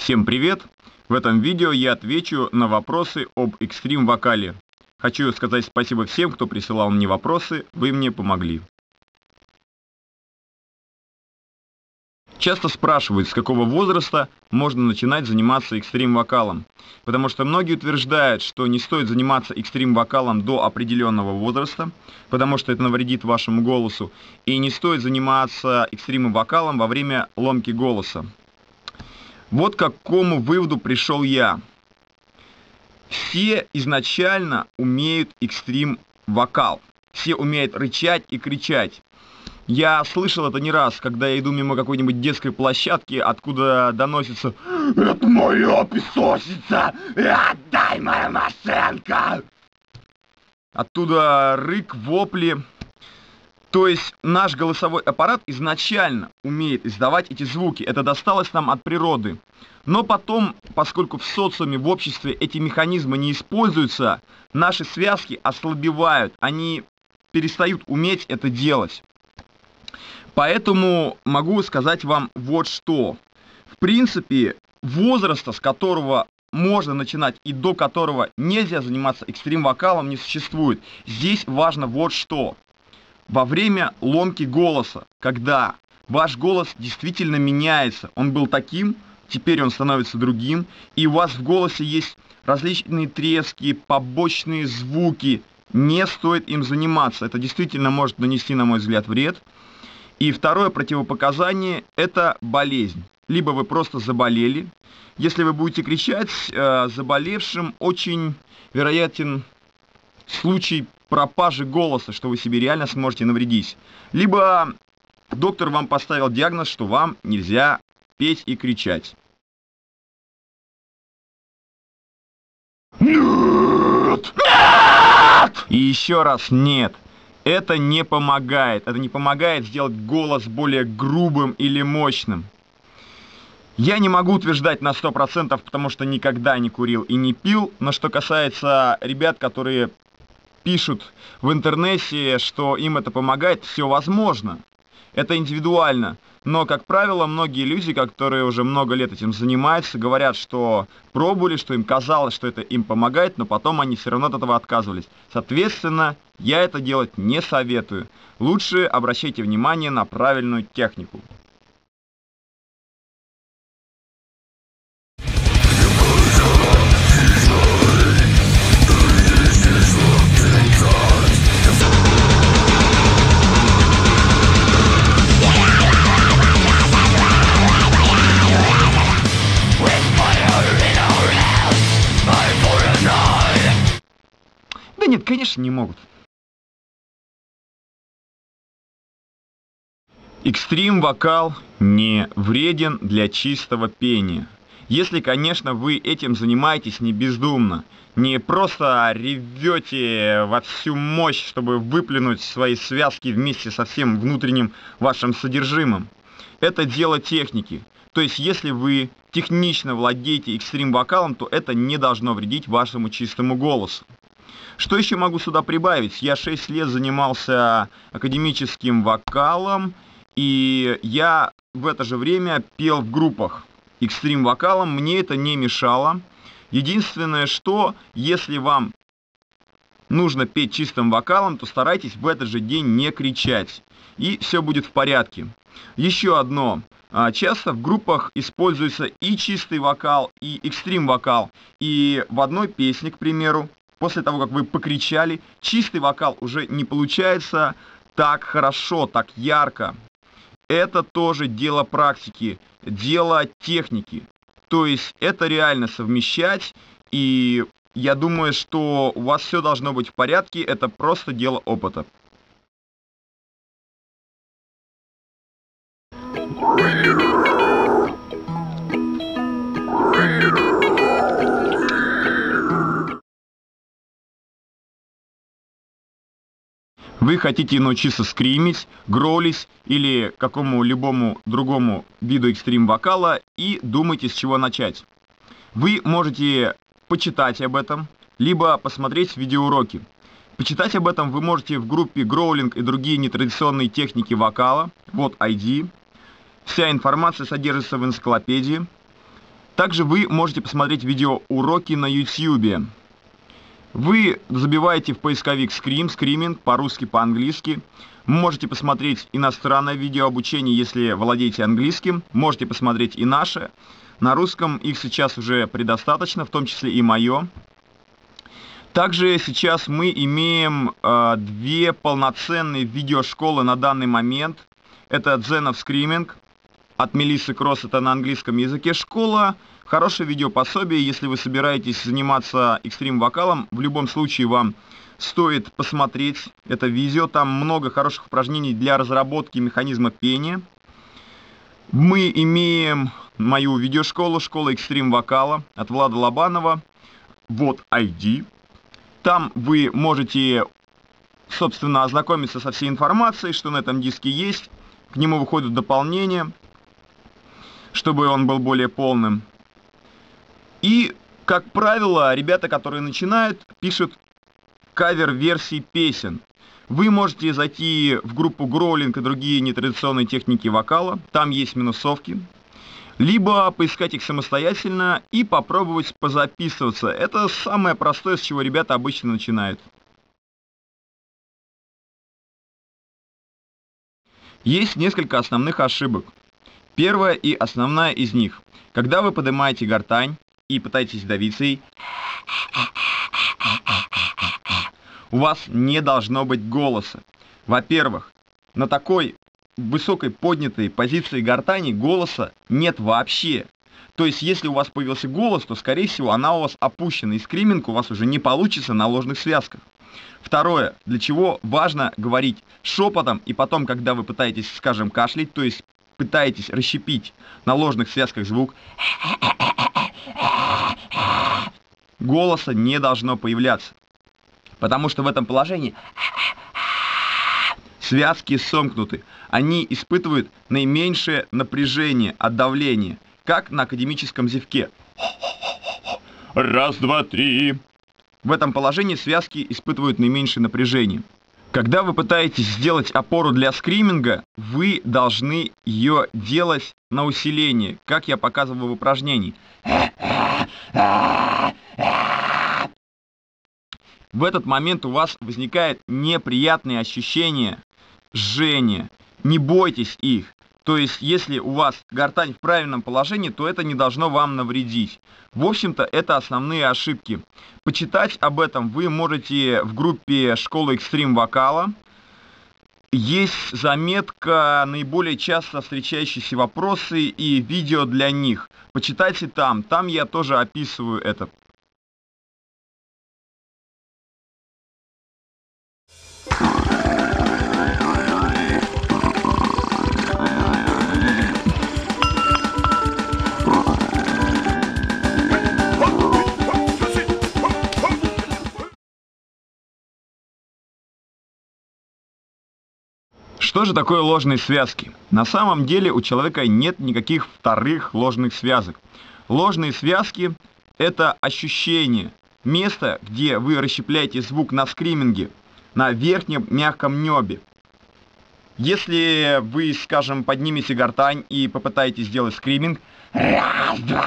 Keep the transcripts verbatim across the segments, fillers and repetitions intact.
Всем привет! В этом видео я отвечу на вопросы об экстрим-вокале. Хочу сказать спасибо всем, кто присылал мне вопросы, вы мне помогли. Часто спрашивают, с какого возраста можно начинать заниматься экстрим-вокалом. Потому что многие утверждают, что не стоит заниматься экстрим-вокалом до определенного возраста, потому что это навредит вашему голосу, и не стоит заниматься экстрим-вокалом во время ломки голоса. Вот к какому выводу пришел я. Все изначально умеют экстрим-вокал. Все умеют рычать и кричать. Я слышал это не раз, когда я иду мимо какой-нибудь детской площадки, откуда доносится «Это моя песочница! Отдай мою машинку!» Оттуда рык, вопли. То есть наш голосовой аппарат изначально умеет издавать эти звуки. Это досталось нам от природы. Но потом, поскольку в социуме, в обществе эти механизмы не используются, наши связки ослабевают. Они перестают уметь это делать. Поэтому могу сказать вам вот что. В принципе, возраста, с которого можно начинать и до которого нельзя заниматься экстрим-вокалом, не существует. Здесь важно вот что. Во время ломки голоса, когда ваш голос действительно меняется, он был таким, теперь он становится другим, и у вас в голосе есть различные трески, побочные звуки, не стоит им заниматься. Это действительно может нанести, на мой взгляд, вред. И второе противопоказание – это болезнь. Либо вы просто заболели. Если вы будете кричать, э, заболевшим очень вероятен случай пропажи голоса, что вы себе реально сможете навредить. Либо доктор вам поставил диагноз, что вам нельзя петь и кричать. Нет! Нет! И еще раз нет. Это не помогает. Это не помогает сделать голос более грубым или мощным. Я не могу утверждать на сто процентов, потому что никогда не курил и не пил. Но что касается ребят, которые пишут в интернете, что им это помогает, все возможно. Это индивидуально. Но, как правило, многие люди, которые уже много лет этим занимаются, говорят, что пробовали, что им казалось, что это им помогает, но потом они все равно от этого отказывались. Соответственно, я это делать не советую. Лучше обращайте внимание на правильную технику. Да нет, конечно, не могут. Экстрим-вокал не вреден для чистого пения. Если, конечно, вы этим занимаетесь не бездумно, не просто ревете во всю мощь, чтобы выплюнуть свои связки вместе со всем внутренним вашим содержимым. Это дело техники. То есть, если вы технично владеете экстрим-вокалом, то это не должно вредить вашему чистому голосу. Что еще могу сюда прибавить? Я шесть лет занимался академическим вокалом, и я в это же время пел в группах экстрим-вокалом, мне это не мешало. Единственное, что если вам нужно петь чистым вокалом, то старайтесь в этот же день не кричать, и все будет в порядке. Еще одно. Часто в группах используется и чистый вокал, и экстрим-вокал, и в одной песне, к примеру, после того, как вы покричали, чистый вокал уже не получается так хорошо, так ярко. Это тоже дело практики, дело техники. То есть это реально совмещать, и я думаю, что у вас все должно быть в порядке, это просто дело опыта. Вы хотите научиться скримить, гролить или какому-либо другому виду экстрим-вокала и думаете, с чего начать. Вы можете почитать об этом, либо посмотреть видеоуроки. Почитать об этом вы можете в группе «Гроулинг и другие нетрадиционные техники вокала». Вот ай ди. Вся информация содержится в энциклопедии. Также вы можете посмотреть видеоуроки на YouTube. Вы забиваете в поисковик Scream, скриминг, по-русски, по-английски. Можете посмотреть иностранное видеообучение, если владеете английским. Можете посмотреть и наше. На русском их сейчас уже предостаточно, в том числе и мое. Также сейчас мы имеем э, две полноценные видеошколы на данный момент. Это Zen of Screaming от Мелиссы Кросс, это на английском языке школа. Хорошее видеопособие, если вы собираетесь заниматься экстрим-вокалом. В любом случае вам стоит посмотреть это видео. Там много хороших упражнений для разработки механизма пения. Мы имеем мою видеошколу, школа экстрим-вокала от Влада Лобанова. Вот ай ди. Там вы можете, собственно, ознакомиться со всей информацией, что на этом диске есть. К нему выходят дополнения, чтобы он был более полным. И, как правило, ребята, которые начинают, пишут кавер-версии песен. Вы можете зайти в группу Growling и другие нетрадиционные техники вокала. Там есть минусовки. Либо поискать их самостоятельно и попробовать позаписываться. Это самое простое, с чего ребята обычно начинают. Есть несколько основных ошибок. Первая и основная из них. Когда вы поднимаете гортань и пытаетесь давиться ей, у вас не должно быть голоса. Во-первых, на такой высокой поднятой позиции гортани голоса нет вообще. То есть, если у вас появился голос, то, скорее всего, она у вас опущена, и скриминг у вас уже не получится на ложных связках. Второе, для чего важно говорить шепотом, и потом, когда вы пытаетесь, скажем, кашлять, то есть пытаетесь расщепить на ложных связках звук, голоса не должно появляться. Потому что в этом положении связки сомкнуты. Они испытывают наименьшее напряжение от давления, как на академическом зевке. Раз, два, три. В этом положении связки испытывают наименьшее напряжение. Когда вы пытаетесь сделать опору для скриминга, вы должны ее делать на усиление, как я показывал в упражнении. В этот момент у вас возникает неприятные ощущения жжения. Не бойтесь их. То есть, если у вас гортань в правильном положении, то это не должно вам навредить. В общем-то, это основные ошибки. Почитать об этом вы можете в группе школы экстрим вокала. Есть заметка наиболее часто встречающиеся вопросы и видео для них. Почитайте там. Там я тоже описываю это. Что же такое ложные связки? На самом деле у человека нет никаких вторых ложных связок. Ложные связки – это ощущение, место, где вы расщепляете звук на скриминге, на верхнем мягком небе. Если вы, скажем, поднимете гортань и попытаетесь сделать скриминг, раз, два,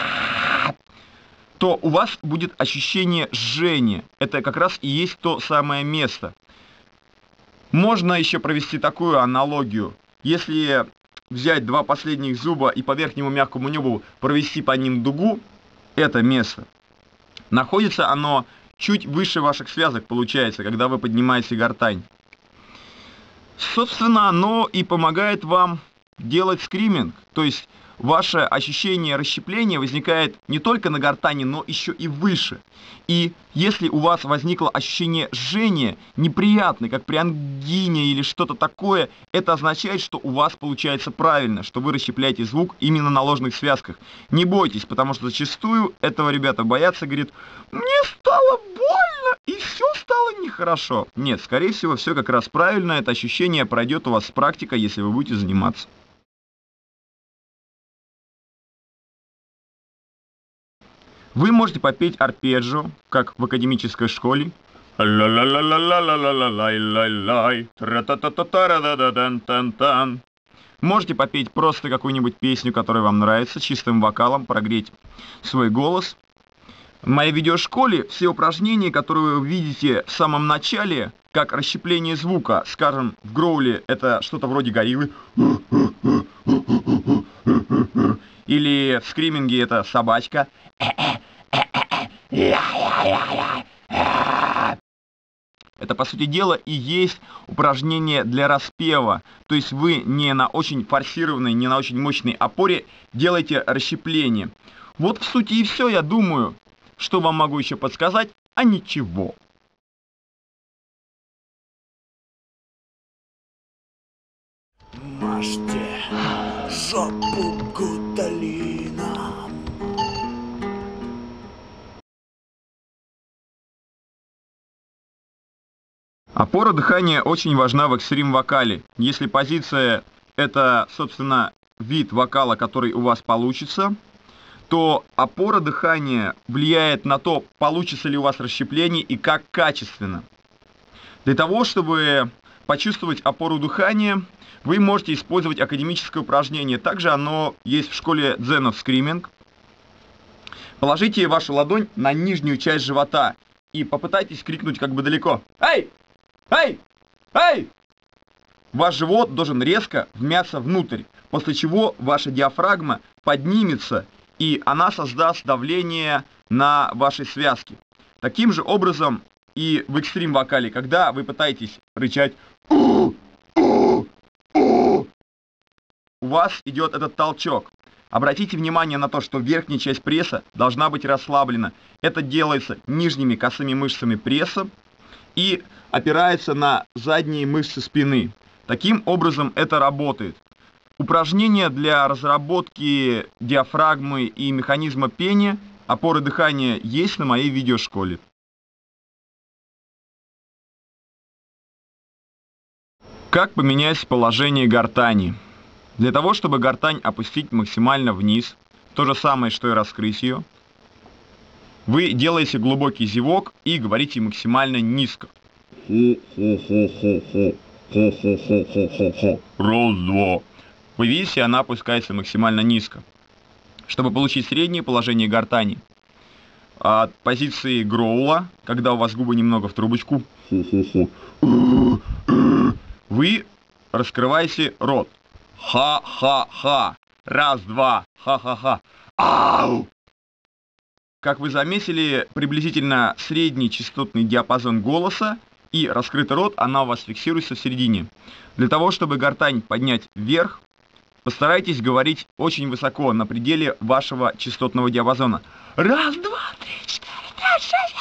то у вас будет ощущение жжения. Это как раз и есть то самое место. Можно еще провести такую аналогию. Если взять два последних зуба и по верхнему мягкому небу провести по ним дугу, это место, находится оно чуть выше ваших связок, получается, когда вы поднимаете гортань. Собственно, оно и помогает вам делать скриминг. То есть ваше ощущение расщепления возникает не только на гортани, но еще и выше. И если у вас возникло ощущение жжения, неприятное, как при ангине или что-то такое, это означает, что у вас получается правильно, что вы расщепляете звук именно на ложных связках. Не бойтесь, потому что зачастую этого ребята боятся, говорят, мне стало больно и все стало нехорошо. Нет, скорее всего, все как раз правильно, это ощущение пройдет у вас с практикой, если вы будете заниматься. Вы можете попеть арпеджио, как в академической школе. Можете попеть просто какую-нибудь песню, которая вам нравится, чистым вокалом, прогреть свой голос. В моей видеошколе все упражнения, которые вы видите в самом начале, как расщепление звука, скажем, в гроуле это что-то вроде гориллы, или в скриминге это собачка. Это, по сути дела, и есть упражнение для распева. То есть вы не на очень форсированной, не на очень мощной опоре делаете расщепление. Вот в сути и все, я думаю. Что вам могу еще подсказать? А ничего. Мажьте жопу гуталином. Опора дыхания очень важна в экстрим-вокале. Если позиция — это, собственно, вид вокала, который у вас получится, то опора дыхания влияет на то, получится ли у вас расщепление и как качественно. Для того, чтобы почувствовать опору дыхания, вы можете использовать академическое упражнение. Также оно есть в школе Zen of Screaming. Положите вашу ладонь на нижнюю часть живота и попытайтесь крикнуть как бы далеко. «Эй! Эй! Эй!» Ваш живот должен резко вмяться внутрь, после чего ваша диафрагма поднимется, и она создаст давление на вашей связке. Таким же образом и в экстрим-вокале, когда вы пытаетесь рычать, у вас идет этот толчок. Обратите внимание на то, что верхняя часть пресса должна быть расслаблена. Это делается нижними косыми мышцами пресса и опирается на задние мышцы спины. Таким образом это работает. Упражнения для разработки диафрагмы и механизма пения, опоры дыхания есть на моей видеошколе. Как поменять положение гортани? Для того, чтобы гортань опустить максимально вниз, то же самое, что и раскрыть ее, вы делаете глубокий зевок и говорите максимально низко. Раз-два. Вы видите, она опускается максимально низко. Чтобы получить среднее положение гортани, от позиции гроула, когда у вас губы немного в трубочку, вы раскрываете рот. Ха-ха-ха. Раз-два. Ха-ха-ха. Ау! Как вы заметили, приблизительно средний частотный диапазон голоса и раскрытый рот, она у вас фиксируется в середине. Для того, чтобы гортань поднять вверх, постарайтесь говорить очень высоко, на пределе вашего частотного диапазона. Раз, два, три, четыре, пять, шесть.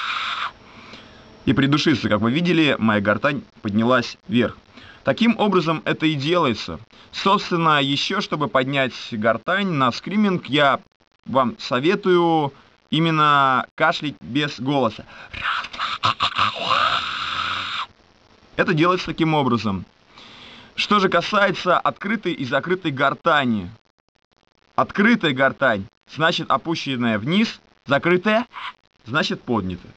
И придушиться, как вы видели, моя гортань поднялась вверх. Таким образом это и делается. Собственно, еще чтобы поднять гортань на скриминг, я вам советую именно кашлять без голоса. Раз, два. Это делается таким образом. Что же касается открытой и закрытой гортани. Открытая гортань значит опущенная вниз, закрытая значит поднятая.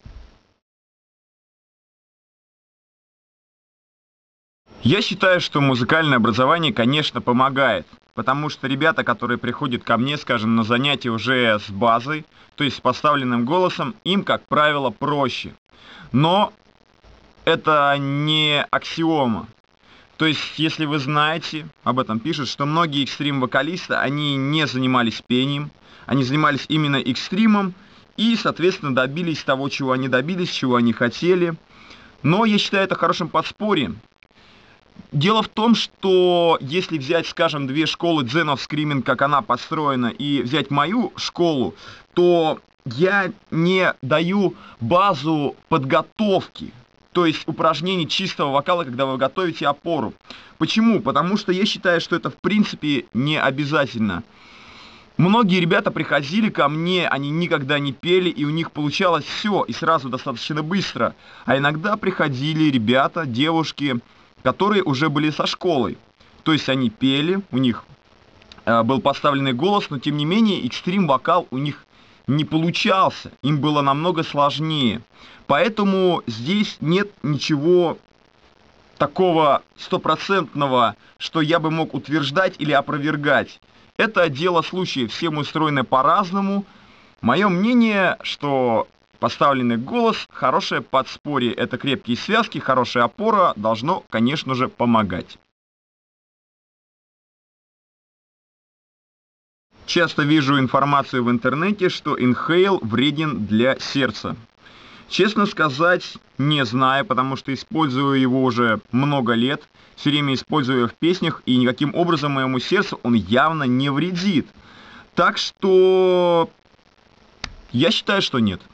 Я считаю, что музыкальное образование, конечно, помогает, потому что ребята, которые приходят ко мне, скажем, на занятия уже с базой, то есть с поставленным голосом, им, как правило, проще. Но это не аксиома. То есть, если вы знаете, об этом пишут, что многие экстрим-вокалисты, они не занимались пением, они занимались именно экстримом и, соответственно, добились того, чего они добились, чего они хотели. Но я считаю это хорошим подспорьем. Дело в том, что если взять, скажем, две школы Zen of Screaming, как она построена, и взять мою школу, то я не даю базу подготовки, то есть упражнений чистого вокала, когда вы готовите опору. Почему? Потому что я считаю, что это в принципе не обязательно. Многие ребята приходили ко мне, они никогда не пели, и у них получалось все, и сразу достаточно быстро. А иногда приходили ребята, девушки, которые уже были со школой. То есть они пели, у них э, был поставленный голос, но тем не менее экстрим-вокал у них не получался. Им было намного сложнее. Поэтому здесь нет ничего такого стопроцентного, что я бы мог утверждать или опровергать. Это дело случая, все мы устроены по-разному. Мое мнение, что поставленный голос, хорошее подспорье, это крепкие связки, хорошая опора, должно, конечно же, помогать. Часто вижу информацию в интернете, что инхейл вреден для сердца. Честно сказать, не знаю, потому что использую его уже много лет, все время использую его в песнях, и никаким образом моему сердцу он явно не вредит. Так что я считаю, что нет.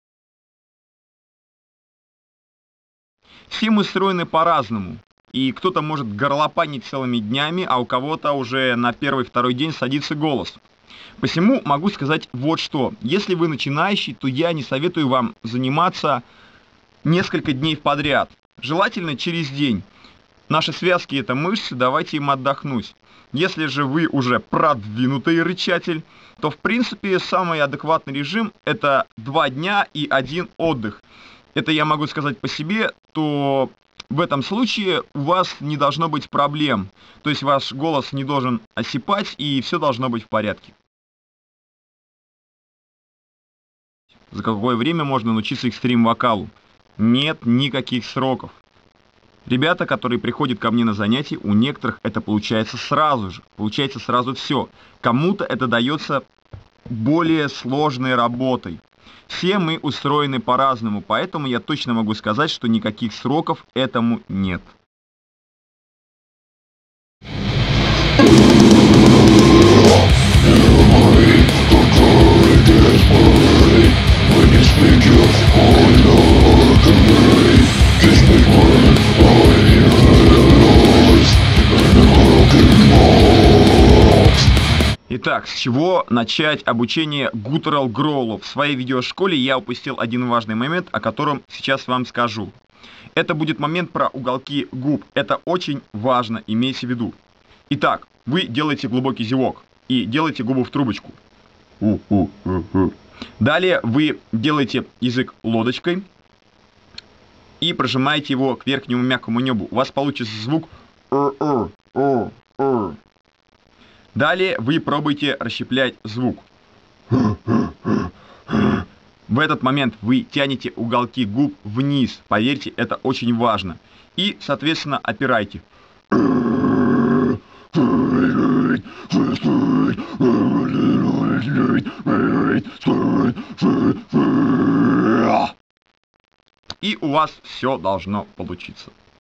Все мы устроены по-разному, и кто-то может горлопанить целыми днями, а у кого-то уже на первый-второй день садится голос. Посему могу сказать вот что. Если вы начинающий, то я не советую вам заниматься несколько дней подряд. Желательно через день. Наши связки — это мышцы, давайте им отдохнуть. Если же вы уже продвинутый рычатель, то в принципе самый адекватный режим — это два дня и один отдых. Это я могу сказать по себе, то в этом случае у вас не должно быть проблем. То есть ваш голос не должен осипать, и все должно быть в порядке. За какое время можно научиться экстрим-вокалу? Нет никаких сроков. Ребята, которые приходят ко мне на занятия, у некоторых это получается сразу же. Получается сразу все. Кому-то это дается более сложной работой. Все мы устроены по-разному, поэтому я точно могу сказать, что никаких сроков этому нет. Итак, с чего начать обучение гутурал гроулу? В своей видеошколе я упустил один важный момент, о котором сейчас вам скажу. Это будет момент про уголки губ. Это очень важно, имейте в виду. Итак, вы делаете глубокий зевок и делаете губы в трубочку. Далее вы делаете язык лодочкой и прожимаете его к верхнему мягкому небу. У вас получится звук. Далее вы пробуете расщеплять звук. В этот момент вы тянете уголки губ вниз. Поверьте, это очень важно. И, соответственно, опирайте. И у вас все должно получиться.